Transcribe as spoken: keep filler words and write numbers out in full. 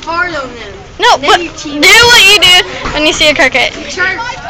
hard on them. No, what, do what you do when you see a cricket. Shark.